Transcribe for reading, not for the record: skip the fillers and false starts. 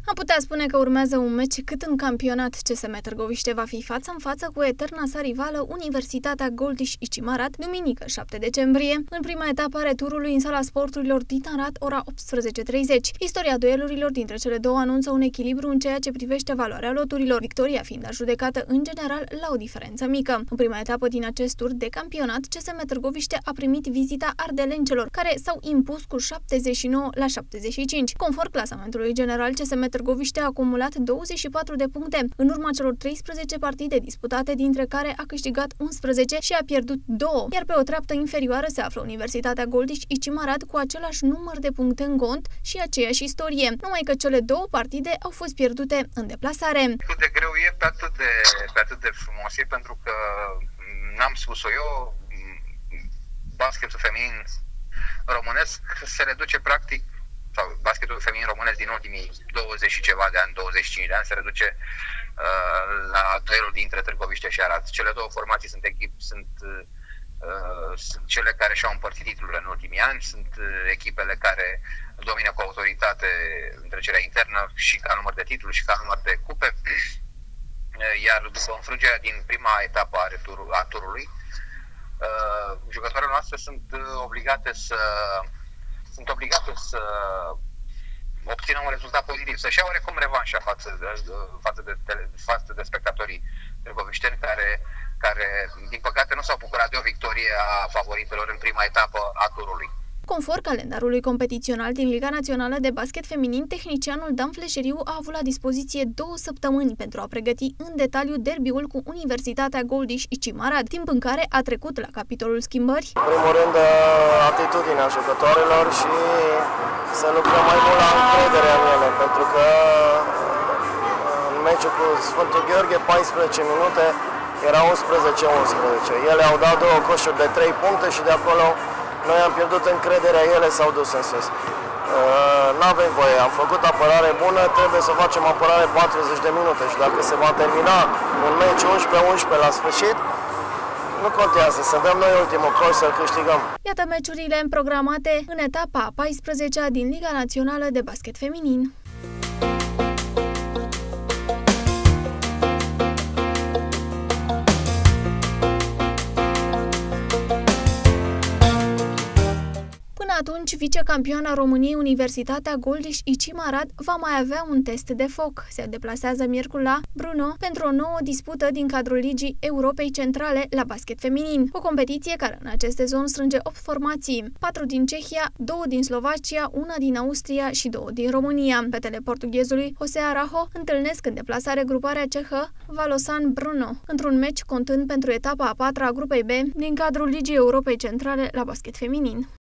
Am putea spune că urmează un meci cât în campionat. CSM Târgoviște va fi față în față cu eterna sa rivală Universitatea Goldiș-Icimarat, duminică 7 decembrie, în prima etapă a returului în sala sporturilor Titan Rad, ora 18:30. Istoria duelurilor dintre cele două anunță un echilibru în ceea ce privește valoarea loturilor, victoria fiind adjudecată în general la o diferență mică. În prima etapă din acest tur de campionat, CSM Târgoviște a primit vizita ardelencelor, care s-au impus cu 79-75. Conform clasamentului general, CSM Târgoviște a acumulat 24 de puncte în urma celor 13 partide disputate, dintre care a câștigat 11 și a pierdut 2, iar pe o treaptă inferioară se află Universitatea Goldiș-Icimarat cu același număr de puncte în cont și aceeași istorie, numai că cele două partide au fost pierdute în deplasare. Cât de greu e, pe atât de frumos e, pentru că n-am spus-o eu, basketul feminin românesc se reduce practic, sau basketul feminin românesc din ultimii 20 și ceva de ani, 25 de ani, se reduce la duelul dintre Târgoviște și Arad. Cele două formații sunt cele care și-au împărțit titlurile în ultimii ani, sunt echipele care domină cu autoritate întrecerea internă și ca număr de titluri și ca număr de cupe, iar după înfrângerea din prima etapă a turului, jucătoarele noastre sunt obligate să obțină un rezultat pozitiv, să-și iau oarecum revanșa față de spectatorii târgovișteni care, din păcate, nu s-au bucurat de o victorie a favoritelor în prima etapă a turului. Conform calendarului competițional din Liga Națională de Basket Feminin, tehnicianul Dan Fleșeriu a avut la dispoziție 2 săptămâni pentru a pregăti în detaliu derbiul cu Universitatea Goldiș-Icimarat, timp în care a trecut la capitolul schimbări. În primul rând, atitudinea jucătoarelor și să lucrăm mai mult la încredere în ele, pentru că în meciul cu Sfântul Gheorghe, 14 minute, era 11-11. Ele au dat 2 coșuri de 3 puncte și de acolo noi am pierdut încrederea, ele s-au dus în sus. N-avem voie, am făcut apărare bună, trebuie să facem apărare 40 de minute și dacă se va termina un meci 11-11 la sfârșit, nu contează, să dăm noi ultimul coș să-l câștigăm. Iată meciurile programate în etapa a 14-a din Liga Națională de Basket Feminin. Atunci, vicecampioana României Universitatea Goldiș-Icimarat va mai avea un test de foc. Se deplasează miercuri la Brno pentru o nouă dispută din cadrul Ligii Europei Centrale la basket feminin. O competiție care în acest sezon strânge 8 formații, 4 din Cehia, 2 din Slovacia, 1 din Austria și 2 din România. Fetele portughezului Jose Arajo întâlnesc în deplasare gruparea cehă Valosan Brno, într-un meci contând pentru etapa a 4-a a grupei B din cadrul Ligii Europei Centrale la basket feminin.